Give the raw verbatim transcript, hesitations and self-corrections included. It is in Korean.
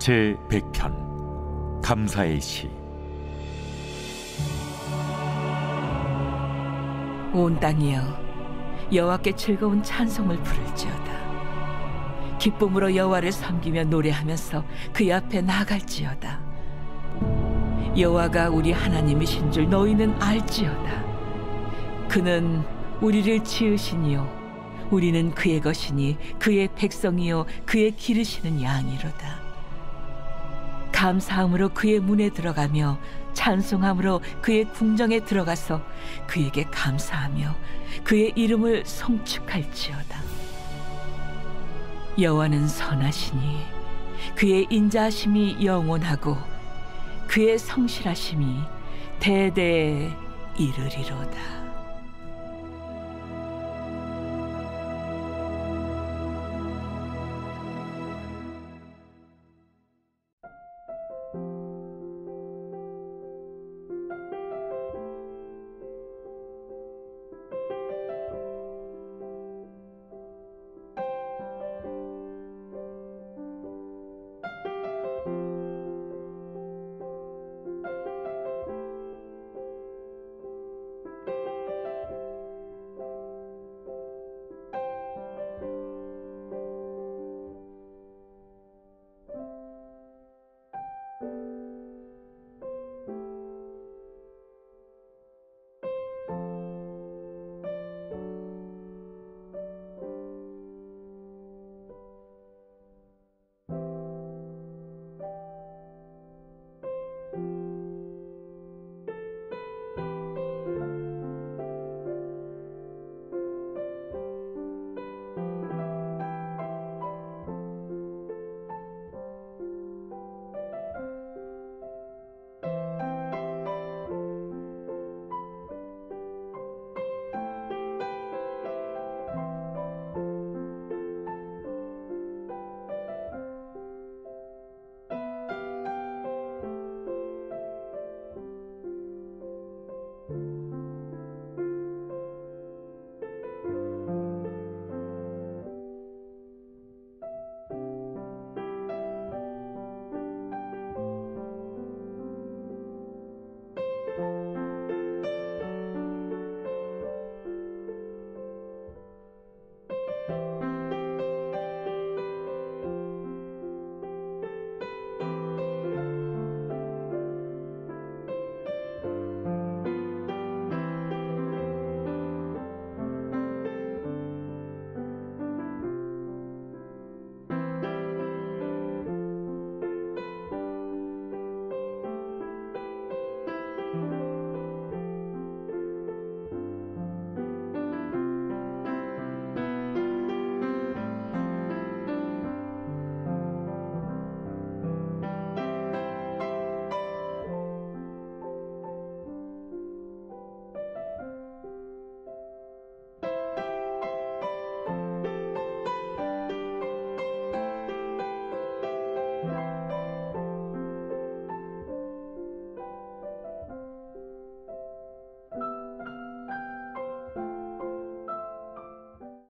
제백 편 감사의 시. 온 땅이여, 여호와께 즐거운 찬송을 부를지어다. 기쁨으로 여호와를 섬기며 노래하면서 그의 앞에 나아갈지어다. 여호와가 우리 하나님이신 줄 너희는 알지어다. 그는 우리를 지으시니요 우리는 그의 것이니 그의 백성이요 그의 기르시는 양이로다. 감사함으로 그의 문에 들어가며 찬송함으로 그의 궁정에 들어가서 그에게 감사하며 그의 이름을 송축할지어다. 여호와는 선하시니 그의 인자하심이 영원하고 그의 성실하심이 대대에 이르리로다.